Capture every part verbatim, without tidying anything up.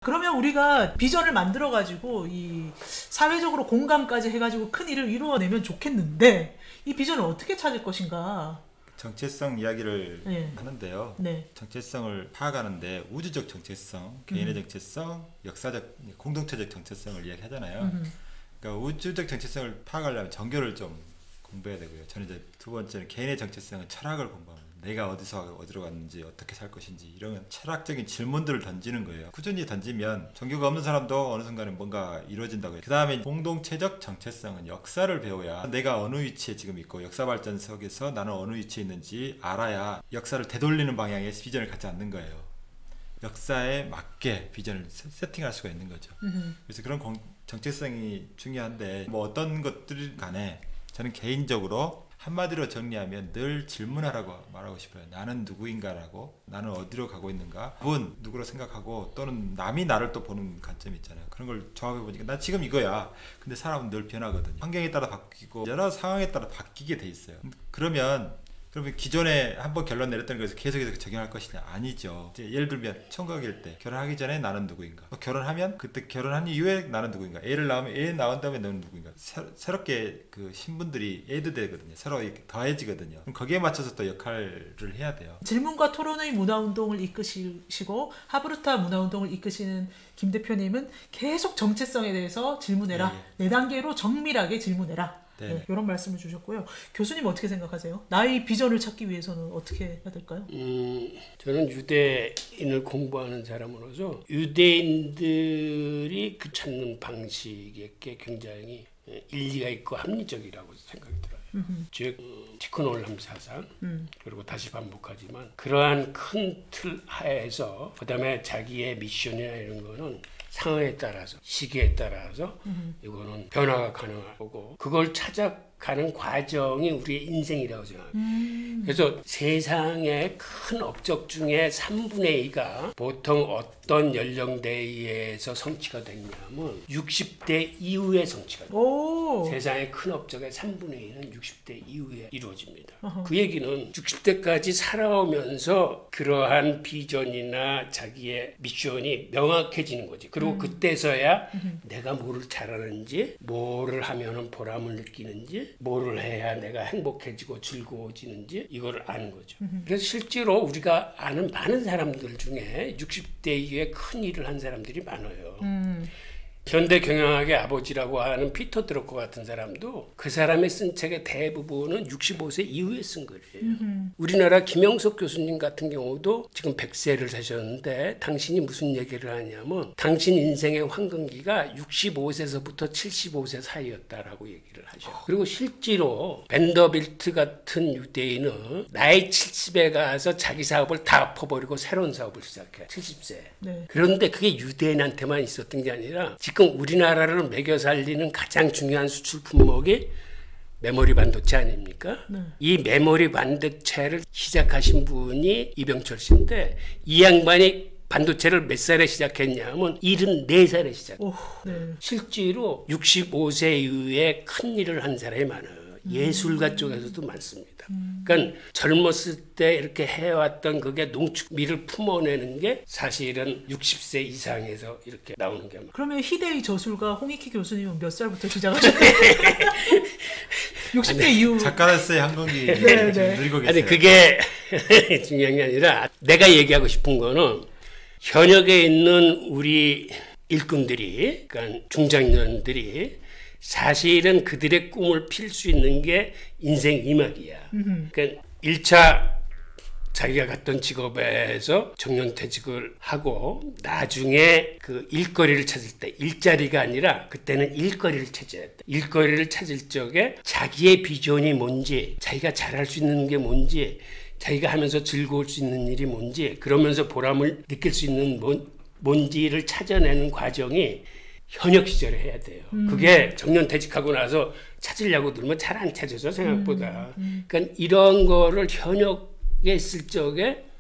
그러면 우리가 비전을 만들어가지고 이 사회적으로 공감까지 해가지고 큰 일을 이루어내면 좋겠는데 이 비전을 어떻게 찾을 것인가? 정체성 이야기를 네. 하는데요. 네. 정체성을 파악하는데 우주적 정체성, 개인의 음. 정체성, 역사적, 공동체적 정체성을 이야기하잖아요. 음. 그러니까 우주적 정체성을 파악하려면 정교를 좀 공부해야 되고요. 저는 이제 두 번째는 개인의 정체성은 철학을 공부합니다. 내가 어디서 어디로 갔는지 어떻게 살 것인지 이런 철학적인 질문들을 던지는 거예요. 꾸준히 던지면 종교가 없는 사람도 어느 순간에 뭔가 이루어진다고요. 그 다음에 공동체적 정체성은 역사를 배워야 내가 어느 위치에 지금 있고 역사 발전 속에서 나는 어느 위치에 있는지 알아야 역사를 되돌리는 방향의 비전을 갖지 않는 거예요. 역사에 맞게 비전을 세팅할 수가 있는 거죠. 으흠. 그래서 그런 공, 정체성이 중요한데 뭐 어떤 것들 간에 저는 개인적으로 한마디로 정리하면 늘 질문하라고 말하고 싶어요. 나는 누구인가라고, 나는 어디로 가고 있는가, 분 누구로 생각하고 또는 남이 나를 또 보는 관점이 있잖아요. 그런 걸 조합해 보니까 나 지금 이거야. 근데 사람은 늘 변하거든요. 환경에 따라 바뀌고 여러 상황에 따라 바뀌게 돼 있어요. 그러면 그러면 기존에 한번 결론 내렸던 것을 계속해서 적용할 것이냐? 아니죠. 이제 예를 들면 총각일 때 결혼하기 전에 나는 누구인가? 또 결혼하면 그때 결혼한 이후에 나는 누구인가? 애를 낳으면 애 낳은 다음에 너는 누구인가? 새, 새롭게 그 신분들이 애드 되거든요. 서로 이렇게 더해지거든요. 그럼 거기에 맞춰서 또 역할을 해야 돼요. 질문과 토론의 문화운동을 이끄시고 하브르타 문화운동을 이끄시는 김 대표님은 계속 정체성에 대해서 질문해라. 네, 네 단계로 정밀하게 질문해라. 네, 이런 말씀을 주셨고요. 교수님 어떻게 생각하세요? 나의 비전을 찾기 위해서는 어떻게 해야 될까요? 음, 저는 유대인을 공부하는 사람으로서 유대인들이 그 찾는 방식에 굉장히 일리가 있고 합리적이라고 생각이 들어요. 음흠. 즉 티크놀람 사상 음. 그리고 다시 반복하지만 그러한 큰 틀 하에서 그다음에 자기의 미션이나 이런 거는 상황에 따라서 시기에 따라서 음. 이거는 변화가 가능하고 그걸 찾아가는 과정이 우리의 인생이라고 생각합니다. 음. 그래서 세상의 큰 업적 중에 삼분의 이가 보통 어떤 연령대에서 성취가 됐냐면 육십 대 이후에 성취가 됩니다. 세상의 큰 업적의 삼분의 이는 육십 대 이후에 이루어집니다. 어허. 그 얘기는 육십 대까지 살아오면서 그러한 비전이나 자기의 미션이 명확해지는 거지. 그리고 음. 그때서야 음. 내가 뭐를 잘하는지, 뭐를 하면은 보람을 느끼는지, 뭐를 해야 내가 행복해지고 즐거워지는지 이거를 아는 거죠. 음. 그래서 실제로 우리가 아는 많은 사람들 중에 육십 대 이후에 큰 일을 한 사람들이 많아요. 음. 현대 경영학의 아버지라고 하는 피터 드러커 같은 사람도 그 사람의 쓴 책의 대부분은 육십오 세 이후에 쓴 거예요. 음흠. 우리나라 김영석 교수님 같은 경우도 지금 백 세를 사셨는데 당신이 무슨 얘기를 하냐면 당신 인생의 황금기가 육십오 세서부터 칠십오 세 사이였다라고 얘기를 하셔요. 그리고 실제로 벤더빌트 같은 유대인은 나이 칠십에 가서 자기 사업을 다 엎어버리고 새로운 사업을 시작해. 칠십 세. 네. 그런데 그게 유대인한테만 있었던 게 아니라 지금 우리나라를 매겨 살리는 가장 중요한 수출 품목이 메모리 반도체 아닙니까? 네. 이 메모리 반도체를 시작하신 분이 이병철 씨인데 이 양반이 반도체를 몇 살에 시작했냐면 칠십사 살에 시작했어요. 네. 실제로 육십오 세 이후에 큰 일을 한 사람이 많아요. 음. 예술가 쪽에서도 많습니다. 음. 그러니까 젊었을 때 이렇게 해왔던 그게 농축미를 품어내는 게 사실은 육십 세 이상에서 이렇게 나오는 게 많아요. 그러면 희대의 저술가 홍익희 교수님은 몇 살부터 시작하셨나요? 육십 대 이후. 작가로서의 한국이 늘고 계세요. 아니 그게 중요한 게 아니라 내가 얘기하고 싶은 거는 현역에 있는 우리 일꾼들이, 그러니까 중장년들이 사실은 그들의 꿈을 필 수 있는 게 인생 이막이야. 음흠. 그러니까 일 차 자기가 갔던 직업에서 정년퇴직을 하고 나중에 그 일거리를 찾을 때 일자리가 아니라 그때는 일거리를 찾아야 돼. 일거리를 찾을 적에 자기의 비전이 뭔지, 자기가 잘할 수 있는 게 뭔지, 자기가 하면서 즐거울 수 있는 일이 뭔지, 그러면서 보람을 느낄 수 있는 뭔, 뭔지를 찾아내는 과정이 현역 시절에 해야 돼요. 음. 그게 정년퇴직하고 나서 찾으려고 들면 잘 안 찾아져 생각보다. 음. 음. 그러니까 이런 거를 현역에 있을 적에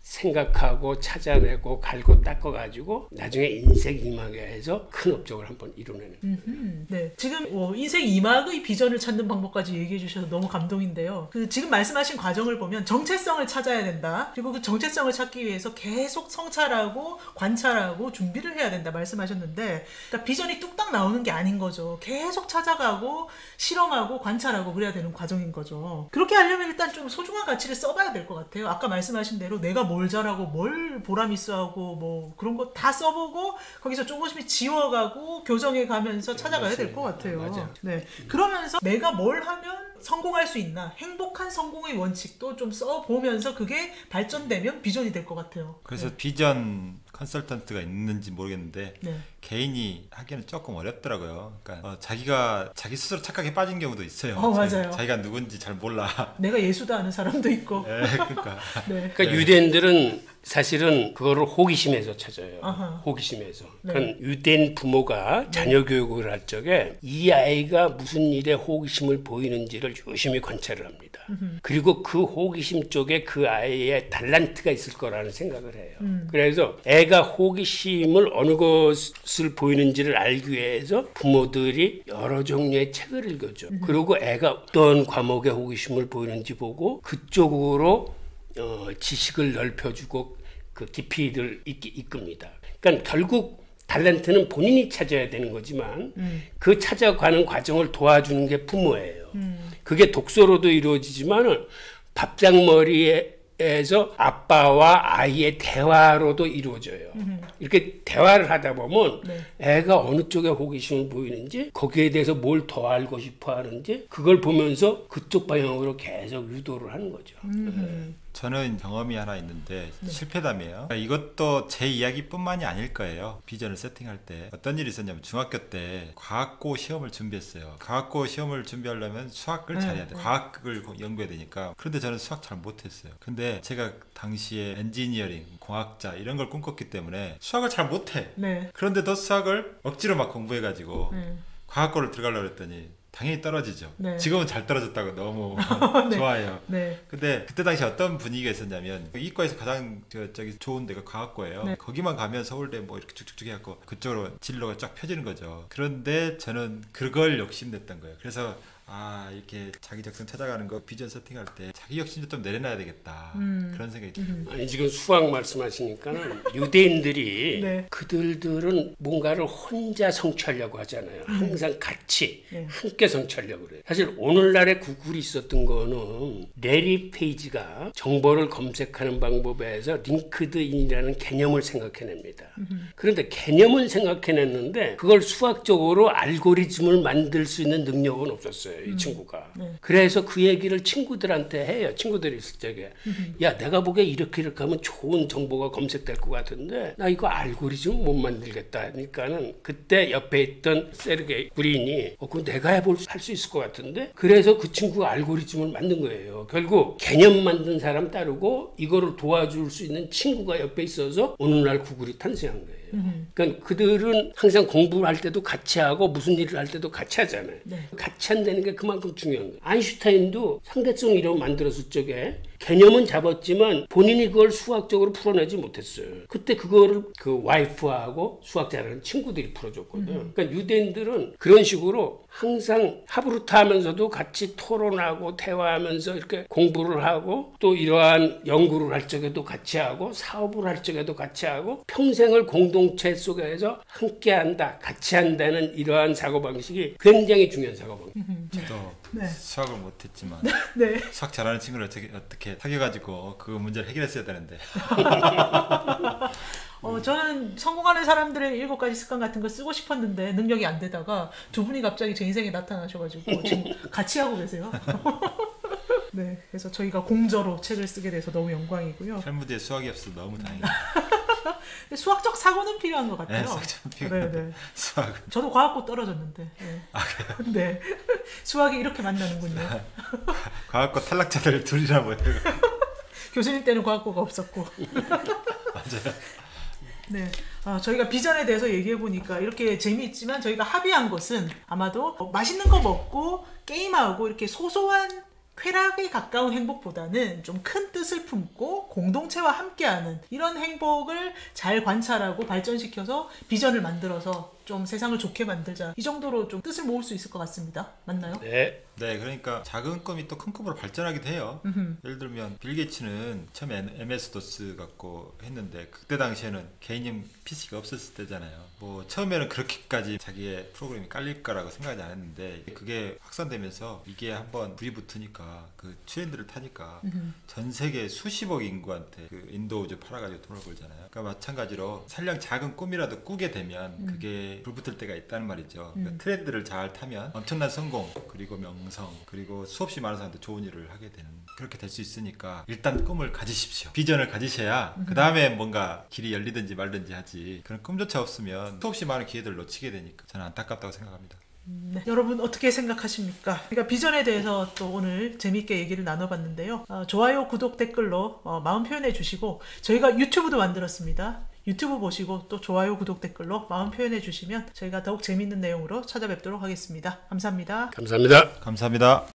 생각하고 찾아내고 갈고 닦아가지고 나중에 인생 이막에서 큰 업적을 한번 이뤄내는. 음흠, 네, 지금 어, 인생 이막의 비전을 찾는 방법까지 얘기해 주셔서 너무 감동인데요. 그 지금 말씀하신 과정을 보면 정체성을 찾아야 된다. 그리고 그 정체성을 찾기 위해서 계속 성찰하고 관찰하고 준비를 해야 된다 말씀하셨는데, 그러니까 비전이 뚝딱 나오는 게 아닌 거죠. 계속 찾아가고 실험하고 관찰하고 그래야 되는 과정인 거죠. 그렇게 하려면 일단 좀 소중한 가치를 써봐야 될 것 같아요. 아까 말씀하신 대로 내가 뭘 잘하고 뭘 보람 있어 하고 뭐 그런 거 다 써보고 거기서 조금씩 지워가고 교정해 가면서 찾아가야 될 것 같아요. 맞아. 네, 그러면서 내가 뭘 하면 성공할 수 있나, 행복한 성공의 원칙도 좀 써보면서 그게 발전되면 비전이 될 것 같아요. 그래서 네. 비전 컨설턴트가 있는지 모르겠는데 네. 개인이 하기는 조금 어렵더라고요. 그러니까 어, 자기가 자기 스스로 착각에 빠진 경우도 있어요. 어, 맞아요. 자기, 자기가 누군지 잘 몰라. 내가 예수다 하는 사람도 있고. 네, 그러니까. 네. 그러니까 네. 유대인들은 사실은 그거를 호기심에서 찾아요. 아하. 호기심에서. 네. 그러니까 유대인 부모가 자녀 교육을 할 적에 이 아이가 무슨 일에 호기심을 보이는지를 유심히 관찰을 합니다. 음흠. 그리고 그 호기심 쪽에 그 아이의 달란트가 있을 거라는 생각을 해요. 음. 그래서 애가 호기심을 어느 것을 보이는지를 알기 위해서 부모들이 여러 종류의 책을 읽어줘. 음. 그리고 애가 어떤 과목에 호기심을 보이는지 보고 그쪽으로 어, 지식을 넓혀주고 그 깊이를 이끄, 이끕니다. 그러니까 결국 탤런트는 본인이 찾아야 되는 거지만 음. 그 찾아가는 과정을 도와주는 게 부모예요. 음. 그게 독서로도 이루어지지만 밥상머리에서 아빠와 아이의 대화로도 이루어져요. 음. 이렇게 대화를 하다 보면 네. 애가 어느 쪽에 호기심을 보이는지 거기에 대해서 뭘 더 알고 싶어 하는지 그걸 보면서 그쪽 방향으로 계속 유도를 하는 거죠. 음. 네. 저는 경험이 하나 있는데 네. 실패담이에요. 그러니까 이것도 제 이야기뿐만이 아닐 거예요. 비전을 세팅할 때 어떤 일이 있었냐면 중학교 때 과학고 시험을 준비했어요. 과학고 시험을 준비하려면 수학을 네. 잘해야 돼요. 과학을 연구해야 되니까. 그런데 저는 수학 잘 못했어요. 근데 제가 당시에 엔지니어링, 공학자 이런 걸 꿈꿨기 때문에 수학을 잘 못해. 네. 그런데도 수학을 억지로 막 공부해가지고 네. 과학고를 들어가려고 했더니 당연히 떨어지죠. 네. 지금은 잘 떨어졌다고 너무 네. 좋아해요. 네. 근데 그때 당시 어떤 분위기가 있었냐면 이과에서 가장 저, 저기 좋은 데가 과학고예요. 네. 거기만 가면 서울대 뭐 이렇게 쭉쭉쭉 해갖고 그쪽으로 진로가 쫙 펴지는 거죠. 그런데 저는 그걸 욕심냈던 거예요. 그래서 아 이렇게 자기 적성 찾아가는 거 비전 세팅할 때 자기 욕심도 좀 내려놔야 되겠다 음. 그런 생각이 들어요. 음. 아니 지금 수학 말씀하시니까는 유대인들이 네. 그들들은 뭔가를 혼자 성취하려고 하잖아요. 음. 항상 같이 네. 함께 성취하려고 그래요. 사실 오늘날의 구글이 있었던 거는 레리 페이지가 정보를 검색하는 방법에서 링크드인이라는 개념을 생각해냅니다. 음. 그런데 개념은 생각해냈는데 그걸 수학적으로 알고리즘을 만들 수 있는 능력은 없었어요. 이 음. 친구가. 네. 그래서 그 얘기를 친구들한테 해요. 친구들이 있을 적에. 음. 야 내가 보기에 이렇게 이렇게 하면 좋은 정보가 검색될 것 같은데 나 이거 알고리즘 못 만들겠다 하니까는 그때 옆에 있던 세르게이 브린이 어, 그거 내가 해볼 할 수 있을 것 같은데 그래서 그 친구가 알고리즘을 만든 거예요. 결국 개념 만든 사람 따르고 이거를 도와줄 수 있는 친구가 옆에 있어서 오늘날 구글이 탄생한 거예요. 음. 그러니까 그들은 항상 공부를 할 때도 같이 하고 무슨 일을 할 때도 같이 하잖아요. 네. 같이 한다는 게 그만큼 중요한 거예요. 아인슈타인도 상대성 이론을 만들었을 적에 개념은 잡았지만 본인이 그걸 수학적으로 풀어내지 못했어요. 그때 그거를 그 와이프하고 수학 잘하는 친구들이 풀어줬거든요. 음. 그러니까 유대인들은 그런 식으로 항상 하브루타 하면서도 같이 토론하고 대화하면서 이렇게 공부를 하고 또 이러한 연구를 할 적에도 같이 하고 사업을 할 적에도 같이 하고 평생을 공동체 속에서 함께 한다, 같이 한다는 이러한 사고방식이 굉장히 중요한 사고방식. 음. 저도 네. 수학을 못했지만 네. 수학 잘하는 친구를 어떻게, 어떻게 사귀어가지고 그 문제를 해결했어야 되는데 어, 저는 성공하는 사람들의 일곱 가지 습관 같은 거 쓰고 싶었는데 능력이 안 되다가 두 분이 갑자기 제 인생에 나타나셔가지고 지금 같이 하고 계세요. 네, 그래서 저희가 공저로 책을 쓰게 돼서 너무 영광이고요. 탈무드에 수학이 없어서 너무 다행이에요. 수학적 사고는 필요한 것 같아요. 네, 수학적 필요한 네, 네. 수학은. 저도 과학고 떨어졌는데. 네. 아, 그래요? 네. 수학이 이렇게 만나는군요. 과학고 탈락자들 둘이나 뭐예요? 교수님 때는 과학고가 없었고. 맞아요. 네, 어, 저희가 비전에 대해서 얘기해 보니까 이렇게 재미있지만 저희가 합의한 것은 아마도 어, 맛있는 거 먹고 게임하고 이렇게 소소한 쾌락에 가까운 행복보다는 좀 큰 뜻을 품고 공동체와 함께하는 이런 행복을 잘 관찰하고 발전시켜서 비전을 만들어서 좀 세상을 좋게 만들자, 이 정도로 좀 뜻을 모을 수 있을 것 같습니다. 맞나요? 네. 네, 그러니까 작은 꿈이 또 큰 꿈으로 발전하기도 해요. 음흠. 예를 들면 빌 게이츠는 처음에 엠에스-도스 갖고 했는데 그때 당시에는 개인용 피씨가 없었을 때잖아요. 뭐 처음에는 그렇게까지 자기의 프로그램이 깔릴 거라고 생각하지 않았는데 그게 확산되면서 이게 한번 불이 붙으니까 그 트렌드를 타니까 음흠. 전 세계 수십억 인구한테 그 인도우주 팔아가지고 돈을 벌잖아요. 그러니까 마찬가지로 설령 작은 꿈이라도 꾸게 되면 음. 그게 불 붙을 때가 있다는 말이죠. 그러니까 음. 트렌드를 잘 타면 엄청난 성공, 그리고 명성, 그리고 수없이 많은 사람한테 좋은 일을 하게 되는, 그렇게 될 수 있으니까 일단 꿈을 가지십시오. 비전을 가지셔야 음. 그 다음에 뭔가 길이 열리든지 말든지 하지, 그런 꿈조차 없으면 수없이 많은 기회들을 놓치게 되니까 저는 안타깝다고 생각합니다. 네. 여러분 어떻게 생각하십니까? 그러니까 비전에 대해서 또 오늘 재미있게 얘기를 나눠봤는데요. 어, 좋아요, 구독, 댓글로 어, 마음 표현해 주시고, 저희가 유튜브도 만들었습니다. 유튜브 보시고 또 좋아요, 구독, 댓글로 마음 표현해 주시면 저희가 더욱 재미있는 내용으로 찾아뵙도록 하겠습니다. 감사합니다. 감사합니다. 감사합니다.